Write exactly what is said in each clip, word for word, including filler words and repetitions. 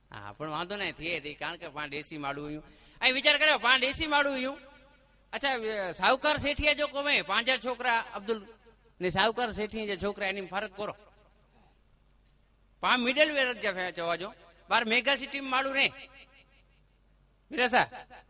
હા પણ વાંધો નહીં થયે હતી કારણ કે પાંચ એસી માળું હું અહીં વિચાર કર્યો પાંચ એસી માળું હું અચ્છા સાહુકાર શેઠિયા જો કોમે પાંચ છોકરા અબ્દુલ ને સાહુકાર શેઠી જે છોકરા એની ફરક કરો પાંચ મિડલ વેર જવા જો બાર મેગા સિટી માળું રે વિરસા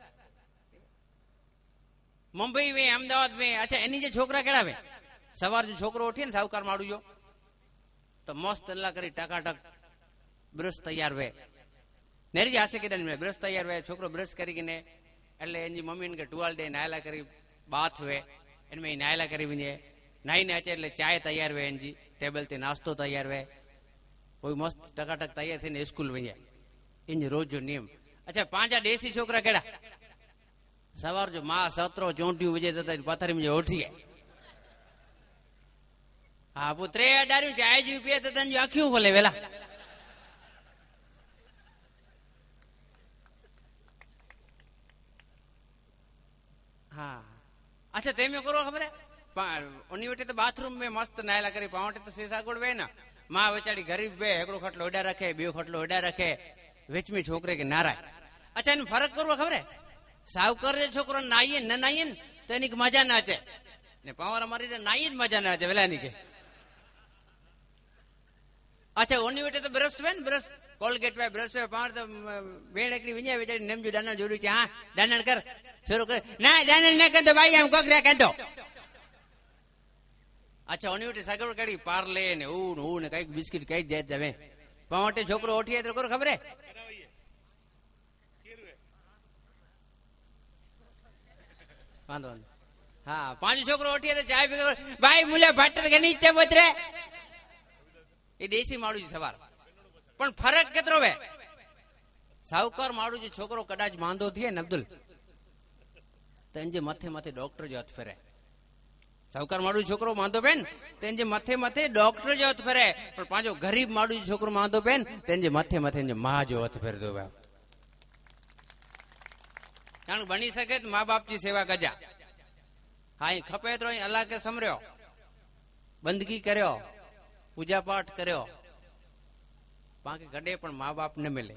મુંબઈ વે અમદાવાદ વે અચ્છા એની જે છોકરા કેળા વે સવાર જો છોકરો ઉઠીએ ને સાહુકાર માળું જો તો મસ્ત અલ્લાહ કરી ટકાટક બ્રશ તૈયાર વે નેરી હાસે કીધા મેં બ્રશ તૈયાર વે છોકરો બ્રશ કરીને એટલે એની મમ્મી કે ટુવાલ દે નાયલા કરી બાથ વે એને નાયલા કરી વિને નાઈને અચે એટલે ચાય તૈયાર વે એની ટેબલ થી નાસ્તો તૈયાર વે કોઈ મસ્ત ટકાટક તૈયાર થઈને સ્કૂલ વહી જાય એની રોજ જો નિયમ અચ્છા પાંચા દેશી છોકરા કેડા સવાર જો માં સત્રો ચોંટ્યું વિજય થતા પથારી જે ઉઠી જાય હા પુત્રે અડાર્યું ચાય જી પીએ તો તને આખ્યું ખોલે વેલા હા अच्छा ते में करो खबर है उन्हीं वटे तो बाथरूम में मस्त नायला करी पावटे तो शीशा गोड़ वे ना माँ बेचारी गरीब वे एकड़ो खटलो ओडा रखे बियो खटलो ओडा रखे विच में छोकरे के नाराय अच्छा इन फर्क करो खबर है सावकर जे छोकरो नाईए न नाईए तो एनी मजा ना आचे ने पावर मारी नाई ज मजा ना आचे वेला नी के अच्छा उन्हीं वटे तो ब्रश वे ब्रश कोलगेट वे ब्रश वे पावर तो बेड़ एकड़ी विंजा बेचारी नेमजू डानल जोड़ी छे हां डानल कर शुरू कर ना डानल न कर दो भाई हम कोकरा कर दो अच्छा ओनी वटे सगवड़ कड़ी पार्ले ने ऊ ने ऊ ने कई बिस्किट कई दे देवे पावटे छोकरो उठिए तो करो खबर है वांदो हां पांच छोकरो उठिए तो चाय पी भाई मुले भट्टर के नीचे बोतरे એ દેશી માળું સવાર પણ ફરક કેટલો વે સાવકાર માળું જે છોકરો કદાચ માંદો થયે ને અબ્દુલ તો એને મથે મથે ડોક્ટર જ હાથ ફેરે સાવકાર માળું છોકરો માંદો પેન તો એને મથે મથે ડોક્ટર જ હાથ ફેરે પણ પાછો ગરીબ માળું છોકરો માંદો પેન તો એને મથે મથે એને માં જો હાથ ફેરતો બાપ કારણ બની શકે તો મા બાપ ની સેવા કરજા હા અહીં ખપે તો અહીં અલ્લાહ કે સમર્યો બંદગી કર્યો पूजा पाठ करो बाकी गडे पण माँ बाप न मिले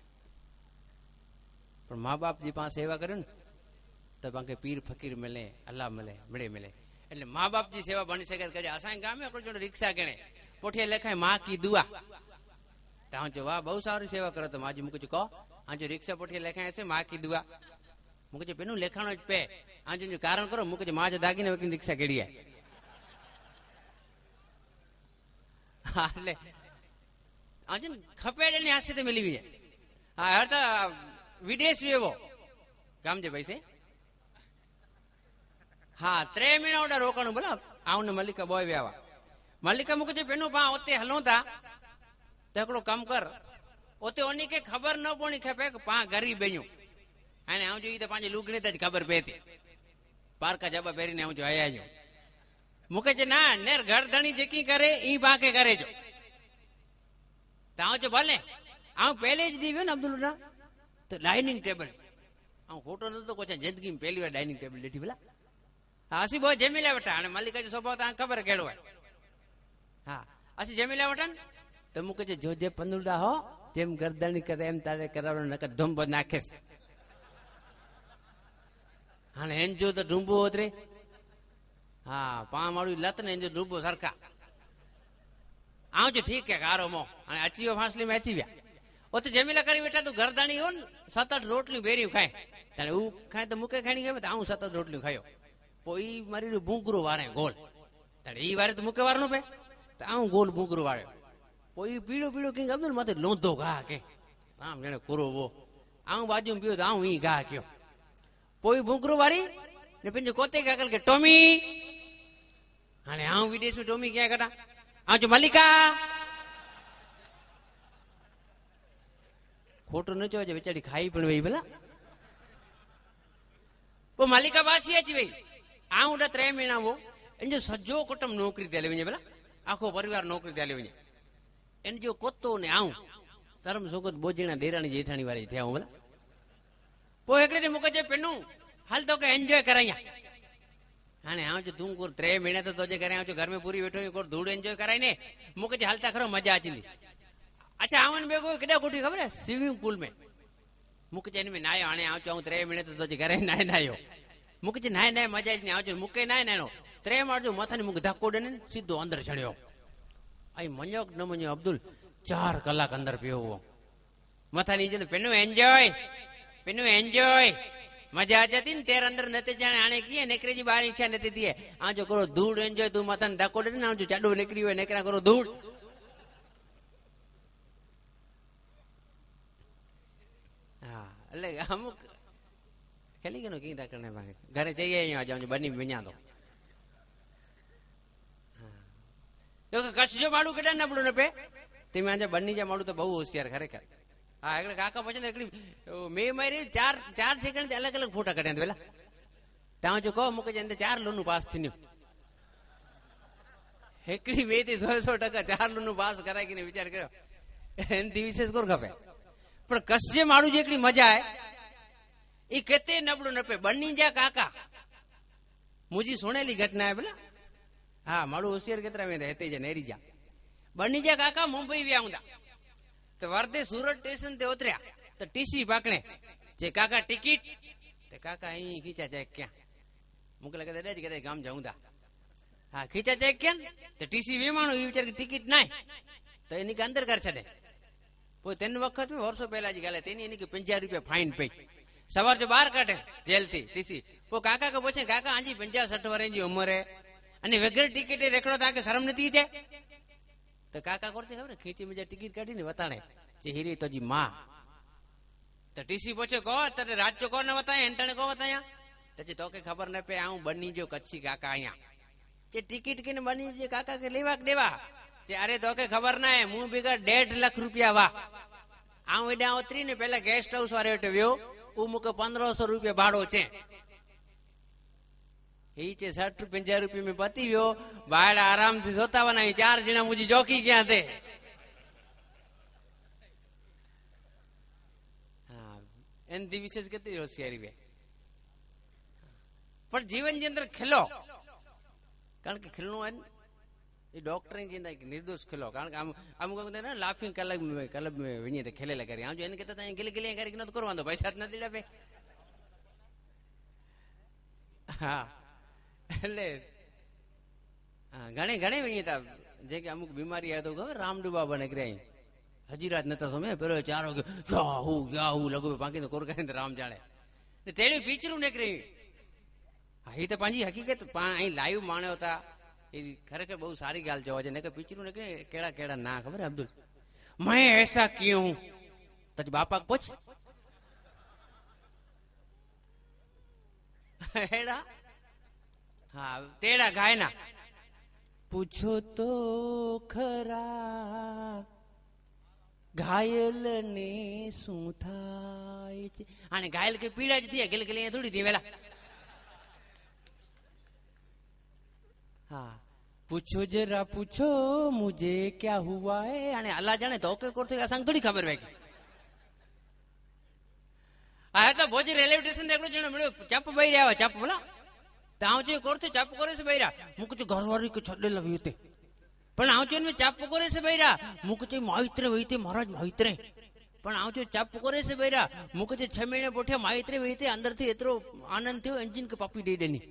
पण माँ बाप जी पास सेवा करो ने तो बाकी पीर फकीर मिले अल्लाह मिले बड़े मिले એટલે माँ बाप जी सेवा बनी सके करे असां गाम में जो रिक्शा गणे पोठिया लेखाय माँ की दुआ ता जो वाह बहुत सारी सेवा करे तो माजी मुके को आ जो रिक्शा पोठिया लेखाय ऐसे माँ की दुआ मुके पेनु लेखाणो ज पे आ जो कारण करो मुके माँ जो दागीने वकी रिक्शा केड़ी है એટલે આજે ખપેડે ની હાથે મિલી જાય હા હટા વિદેશ વેવો ગામ જે ભાઈ છે હા ત્રે મહિના ઓડા રોકાણું બોલા આવું ને મલ્લિકા બોય વ્યાવા મલ્લિકા મુકે જે પેનું પા ઓતે હલોતા તો એકડો કામ કર ઓતે ઓની કે ખબર ન પોણી ખપે કે પા ગરીબ બેયું આને આવું જોઈ તો પાંચે લુગણી જ ખબર પેતી પારકા જબા પહેરીને આવું જો આયા જો मुके जे ना नेर घर धणी जेकी करे ई बाके करे जो ताओ जो भले आ पहले ज दीवे न अब्दुल ना तो डाइनिंग टेबल आ फोटो न तो कोच जिंदगी में पहली बार डाइनिंग टेबल लेठी भला आसी बो जमीला वटा अने मालिका जो स्वभाव ता खबर केड़ो है हां आसी जमीला वटन तो मुके जे जो जे पंदुड़ा हो जेम गर्दनी करे एम तारे करावो न के धुंब नाखे हाने हेन जो तो ढुंबो होतरे हाँ पा मारू लत ने जो डूबो सरका आऊ जो ठीक है गारो मो अने अची फांसली में अची व्या ओते जमीला करी बेटा तू घरदाणी हो सात आठ रोटली बेरी खाए तने ऊ खाए तो मुके खाणी गए आऊ सात आठ रोटली खायो पोई मारी भूंगरो वारे गोल तने ई वारे तो मुके वारनो पे तो आऊ गोल भूंगरो वारे पोई पीड़ो पीड़ो किंग अब्दुल मते लोंदो गा के राम जने कोरो वो आऊ बाजू में पियो तो आऊ ई गा क्यों पोई भूंगरो वारी ने पिंजो कोते काकल के टोमी हाने आऊ विदेश में टोमी क्या कटा आ जो मल्लिका खोटो न चो बेचारी खाई पण वही भला वो मल्लिका पासी अची वही आऊ ड त्रे महीना वो इन जो सजो कुटुंब नौकरी दे ले भला आखो परिवार नौकरी दे ले इन जो कोतो ने आऊ धर्म सोगत बोजीना देराणी जेठाणी वाली थे भला पो एकड़े ने मुके जे पेनु हाल तो के एंजॉय कराया हाने आऊ जो तुम को त्रे महीने तो तोजे करे आऊ जो घर में पूरी बैठो को धूड़ एंजॉय कराई ने मुके जे हालता खरो मजा आची अच्छा आवन बेगो केॾा कोठी ख़बर है स्विमिंग पूल में मूंखे चईनि में नायो हाणे आऊं चऊं टे मिनट तो घर नाए नायो मूंखे चई नाए नाए मजा अची आऊं मूंखे नाए नाइनो टे मार जो मथां मूंखे धक्को ॾिनो सीधो अंदरि छड़ियो ऐं मञो न मञो अब्दुल चार कलाक अंदरि पियो हुओ मथां नी चवंदो पिनू एंजॉय पिनू एंजॉय मजा अचे थी न तेर अंदरि नथे ॼाणे हाणे कीअं निकिरे जी ॿाहिरि इच्छा नथी थिए आऊं जो करो धूड़ एंजॉय तूं मथां धक्को ॾिनो आऊं जो चॾो निकिरी वियो निकिरा करो धूड़ हा એટલે અમુક ખેલી ગયો કી તા કરને ભાગે ઘરે જઈએ અહીંયા જાઉં છું બની વિഞ്ഞા તો તો કશજો માડું કેડા નબળું ન પે તમે આજે બની જા માડું તો બહુ હોશિયાર ખરેખર હા એકડે કાકા પછી ને એકડી મે મારી ચાર ચાર સેકન્ડ અલગ અલગ ફોટા કાઢ્યા પેલા તાવ જો કહો મુકે અંદર ચાર લોનું પાસ થીને એકડી મે થી સો સો ટકા ચાર લોનું પાસ કરાય કે વિચાર કર્યો એનથી વિશેષ કોર ખપે પણ કશજે માડું જેટલી મજા આવે એ કેતે નબળું ન પે બની જા કાકા મુજી સુણેલી ઘટના હે પેલા હા માડું હોશિયાર કેતરા મે રહેતે જ નેરી જા બની જા કાકા મુંબઈ વ્યાઉંદા तो वर्धे सूरत स्टेशन ते उतरिया तो टीसी पकड़े जे काका टिकट ते काका ही खींचा चेक क्या मुके लगे दादा जी कहते गाम जाऊं दा हाँ खींचा चेक क्या तो टीसी विमानो ये विचार टिकट नहीं तो इनके अंदर कर छड़े वो तीन वक्त में वर्षों पहला जी गले तेनी इनके पंजा रुपया फाइन पे सवार जो बाहर काटे जेल थी टीसी वो काका को पूछे काका हाजी पंजा सठ वर्ष की उम्र है अने वगैरह टिकट रेखड़ो ताके शर्म नहीं जाए तो काका करते खबर खींची मुझे टिकट काढ़ी ने बताने जे हीरी तो जी मां तो टीसी पूछे को तेरे राज्य को न बताया एंटने को बताया तो जे तोके खबर न पे आऊं बनी जो कच्ची काका आया जे टिकट के बनी जे काका के लेवा देवा जे अरे तोके खबर ना है मुंह बिगड़ डेढ़ लाख रुपया वाह आऊं एडा उतरी ने पहला गेस्ट हाउस वाले वटि वियो उ मुके पंद्रह सौ रुपया भाड़ो चे ही चे साठ पंजा रुपये में पती वियो ॿाहिरि आराम थी सोता वञा चार ॼणा मुंहिंजी चौकी कयां ते एनथी विशेष केतिरी होशियारी वे पर जीवन जे अंदर खिलो कारण के खिलणो है ये डॉक्टर जी निर्दोष खिलो कारण के अमुक ना लाफिंग क्लब में क्लब में वञे त खेले लगे आऊं जो इन कहता गिल गिल करे न करो वांदो पैसा न दीड़ा पे हाँ એટલે ઘણે ઘણે વણી હતા જે કે અમુક બીમારી આવે તો ખબર રામડુ બાબા ને કરે હજી રાત નતા સમય પેલો ચારો કે જાહુ જાહુ લગો બાકી તો કોર કરીને રામ જાણે ને તેડી પીચરું નીકળી હા એ તો પાંજી હકીકત અહીં લાઈવ માણ્યો હતા એ ખરેખર બહુ સારી ગાલ જોવા છે ને કે પીચરું નીકળે કેડા કેડા ના ખબર અબ્દુલ मैं ऐसा क्यों हूं तो बापा पूछ हेड़ा हाँ तेरा गायना पूछो तो खरा घायल ने शू थाय हाणे घायल के पीड़ा ज थी गिल गिल थोड़ी थी वेला हाँ पूछो जरा पूछो मुझे क्या हुआ है हाणे अल्लाह जाने तो के कोर थे असां थोड़ी खबर है आ तो भोज रेलवे स्टेशन देखलो जणो मिलो चप बई रहा चप बोला ताऊ जो करते चप करे से बैरा मुझे घर वाली को छड़े लवी थे पण आउ जो चप करे से बैरा मुझे माइत्रे वही थे महाराज माइत्रे पण आउ जो चप करे से बैरा मुझे छह महीने पोठे माइत्रे वही थे अंदर थी एतरो आनंद थियो इंजिन के पापी दे देनी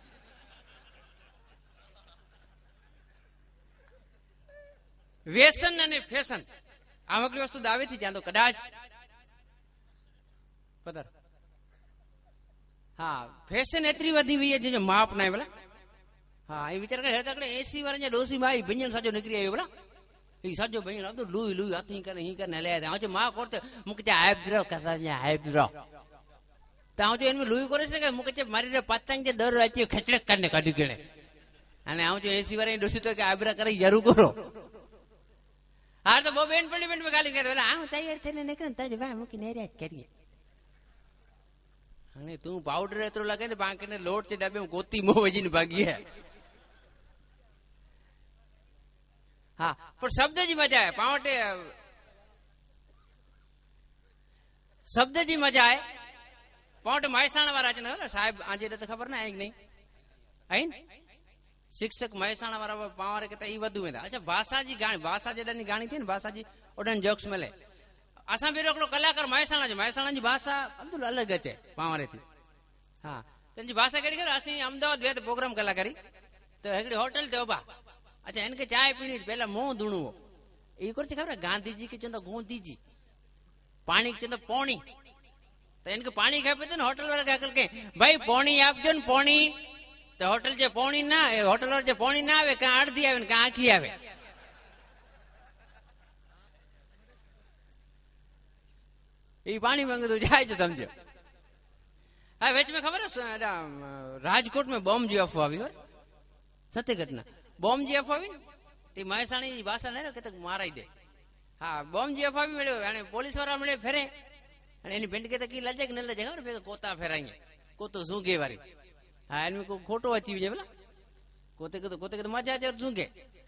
व्यसन अने फैशन आवकली वस्तु दावे थी जांदो कदाच पदर हाँ फैशन एतरी वधी हुई है जो माप ना बोला हाँ ये विचार कर एसी वाले डोसी भाई भंजन साजो निकरी आयो बोला ये साजो भंजन अब तो लुई लुई आती कर ही कर ले आते आज मां करते मुके जे आइब्रो करता जे आइब्रो तो आज इनमें लुई करे से मुके जे मारी रे पतंग जे दर आची खचड़क करने काढी केने अने आज एसी वाले डोसी तो के आइब्रो करे जरूर करो हां तो बो बेन पड़ी बेन में गाली करे बोला आ तैयार थने निकल त भाई मुके नेरे करिए अने तू पाउडर एतरो लगे ने बाकी ने लोट चे डब्बे में गोती मो वजीन भागी है हाँ पर शब्द जी मजा है पावटे शब्द जी मजा है पावटे महेसाणा वाला चंद साहब आजे तो खबर ना है कि नहीं आई शिक्षक महेसाणा वाला पावरे के ई वधु में अच्छा भाषा जी गाणी भाषा जेडानी गाणी थी ने भाषा जी उड़न जोक्स मिले असां भी हिकिड़ो कलाकार महेसाणा जो महेसाणा जी भाषा अब्दुल अलॻि अचे पावरे थी हा तुंहिंजी भाषा कहिड़ी ख़बर असीं अहमदाबाद विया त प्रोग्राम कला करी त हिकिड़ी होटल ते उभा अच्छा हिनखे चांहि पीणी पहिला मुंहुं धुणो इहो कुझु ख़बर गांधी जी खे चवंदा गोंदी जी पाणी चवंदा पोणी त हिनखे पाणी खपे थो न होटल वारे खे अकल कई भाई पोणी आपजो न पोणी त होटल जे पोणी न होटल वारे जे पोणी न आवे कां अड़धी आवे कां आखी आवे ई पाणी मंगदो जाए जो समझो हा विच में ख़बर है राजकोट में बॉम्ब जी अफवाह हुई सत्य घटना बॉम्ब जी अफवाह हुई ते महेसाणी जी भाषा न किथे माराई दे हा बॉम्ब जी अफवाह भी मिलियो हाणे पुलिस वारा मिले फेरे हाणे इन भिंड खे त की लजे कि न लजे ख़बर पे कोता फेराई कोतो सूंघे वारी हा इनमें को खोटो अची वञे भला कोते के तो कोते के तो मजा अचे सूंघे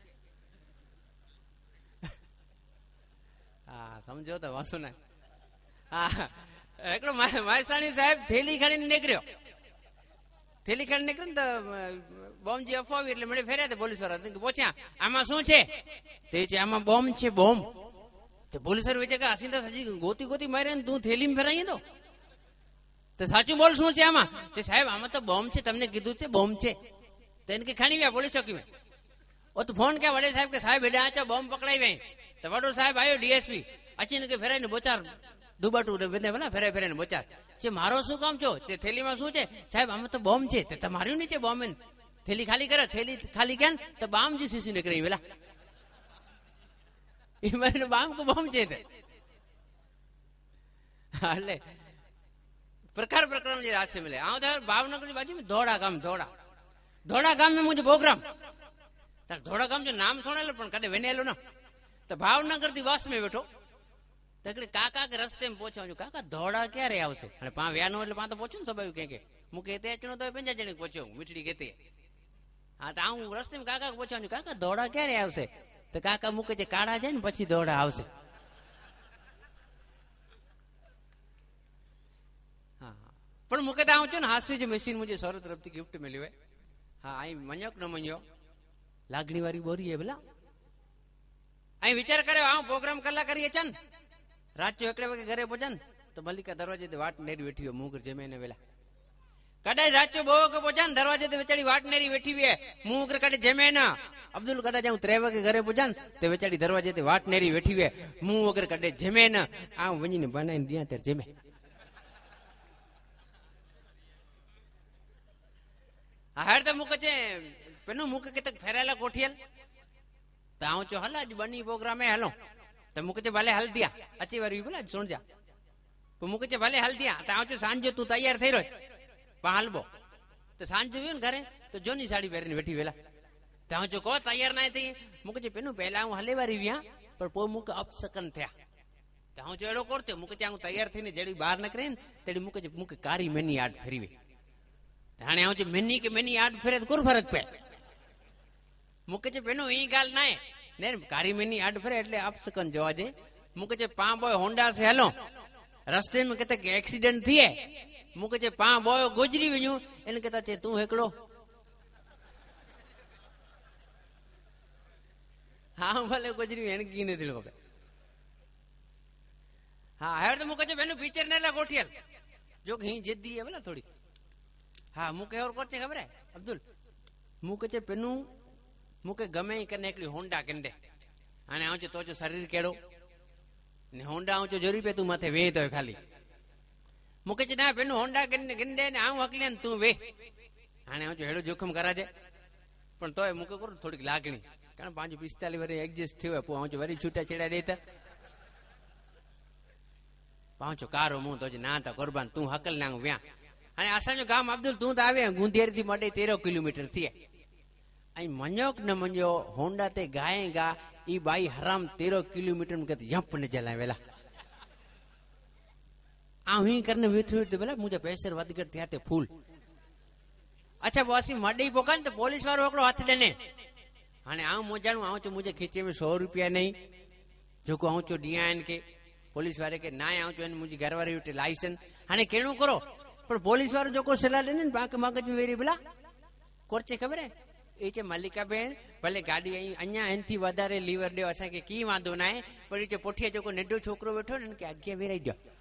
हा समझो त वांदो न हा हिकिड़ो महेसाणी साहिब थेली खणी निकिरियो थेली खणी निकिरी त બોમ્બ જે અફવા એટલે મને ફેર્યા તે પોલીસ વાળા પૂછ્યા આમાં શું છે તે આમાં બોમ્બ છે બોમ્બ તો પોલીસ વાળા વિચાર કે હસીંદા સજી ગોતી ગોતી મારે તું થેલીમાં ફેરાઈ તો તો સાચું બોલ શું છે આમાં તે સાહેબ આમાં તો બોમ્બ છે તમને કીધું છે બોમ્બ છે તો એને કે ખાણી વ્યા પોલીસ ચોકી में ओ तो फोन क्या वडे साहब के साहब हेडा आचा बॉम्ब पकड़ाई वे तो वडो साहब आयो डीएसपी अचीने के फेराई ने बोचार दुबाटू वेंदे भला फेराई फेराई ने बोचार जे मारो શું કામ છો જે થેલીમાં શું છે સાહેબ આમાં તો બોમ્બ છે તે તમારું નીચે બોમ્બ थेली खाली करो थेली खाली क्या तो बाम जी सीसी निकल रही बेला मैंने बाम को बम चेते हाले प्रकार प्रकार मुझे रास्ते मिले आओ तो भावनगर की बाजू में धोड़ा गांव धोड़ा धोड़ा गांव में मुझे प्रोग्राम धोड़ा गांव जो नाम सुने लो कदे वेनेलो ना तो भावनगर थी बस में बैठो तो काका के रस्ते में पहुंचा काका धोड़ा क्या रे आवशे अने पा व्यानो એટલે પા તો પહોંચું ને સ્વાભાવિક કે મુકે તે અચણો તો પંજા જણે પહોંચ્યો મીઠડી કેતે હા તો હું રસ્તે માં કાકા પૂછવાનું કાકા દોડા ક્યારે આવશે તો કાકા મૂકે છે કાળા જાય ને પછી દોડા આવશે હા પણ મૂકે તો આવું છું ને હાસ્ય જે મશીન મુજે સૌરત તરફથી ગિફ્ટ મળ્યું હોય હા અહીં મન્યો ન મન્યો લાગણી વાળી બોરી હે ભલા અહીં વિચાર કર્યો આવું પ્રોગ્રામ કલા કરીએ છે ને રાત એકડે વાગે ઘરે પહોંચ્યા ને તો મલ્લિકા દરવાજે વાટ નેરી બેઠી હોય મુંગર જમે ને વેલા कडाई राचो बो के पहुंचा दरवाजे ते बेचारी वाट नेरी बैठी हुई है मुंह कर कड़े जमे ना अब्दुल कड़ा जाऊं त्रे वगे घरे पहुंचा ते बेचारी दरवाजे ते वाट नेरी बैठी हुई है मुंह वगर कड़े जमे ना आ वनी ने बनाई दिया तेरे जमे हर तो मुके जे पेनो मुके के तक फेराला कोठियल तो आऊं चो हल आज बनी प्रोग्राम है हलो तो मुके जे भले हल दिया अच्छी वारी बोला सुन जा तो मुके जे भले हल दिया तो आऊं चो सांजो तू तैयार થઈ રહ્યો हलबो तो सांज जो घरे तो जोनी साड़ी पहरीने बैठी वेला तो जो को तैयार ना थी मुके पेनू पहला हूँ हले वारी विया पर पो मुके अपसकन थया तो हूँ जो एड़ो करते मुके हूँ तैयार थी जेड़ी बाहर निकरे तेड़ी मुके मुके कारी मेनी आड फेरी वे हाणे हूँ जो मेनी के मेनी आड फेरे तो कोर फर्क पे मुके पेनू ई गाल ना ने कारी मेनी आड फेरे एटले अपसकन जोवा जे मुके पा बॉय होंडा से हलो रस्ते में किते एक्सीडेंट थिए मुके जे पा बोयो गुजरी वञू इन कहता चे तू हिकड़ो हाँ भले गुजरी इन की ने दिल खपे हाँ हर तो मुके जे बेनु पिक्चर ने ला गोठियल जो कहीं जिद्दी है भला थोड़ी हाँ मुके और कोचे खबर है अब्दुल मुके जे पेनु मुके गमे कने एकड़ी होंडा कंडे हाने आउ तो जो शरीर केड़ो ने होंडा आउ जो जरी पे तू माथे वे तो खाली मुके ना पेनु होंडा गिंडे गिंडे ने आऊं हकले तू वे हाने जो हेड़ो जोखम करा जे पण तोय मुके करो थोड़ी लागणी कारण पांच पिस्तालीस वरे एडजस्ट थयो पो आऊं जो वरी छूटा छेड़ा देता पांचो कारो मु तो ना ता कुर्बान तू हकल ना व्या हाने असा जो गाम अब्दुल तू तो आवे गुंदेर थी मडे तेरह किलोमीटर थी आई मन्योक न मन्यो होंडा ते गाएगा ई बाई हराम तेरह किलोमीटर में कहते यप ने जलावेला आही करने वेठो तो बोला मुझे पैसे वधकर थिया ते फूल अच्छा बॉसी मडई पोकन तो पुलिस वालो एकड़ो हाथ देने हाने आ मोजाणू आऊं तो मुझे खीचे में सौ रुपया नहीं जो को आऊं चो दिया इनके पुलिस वाले के ना आऊं चो मुझे घर वाले उठे लाइसेंस हाने केणो करो पर पुलिस वालो जो को सलाह देने बाकी मगज में वेरी बोला कोरचे खबर है એ છે મલ્લિકા બેન ભલે ગાડી અહીં અહીંયા એનથી વધારે લીવર ॾियो असांखे કી વાંધો ના आहे पर જે પોઠીએ जेको नंढो छोकिरो वेठो ने કે अॻियां वेराई ॾियो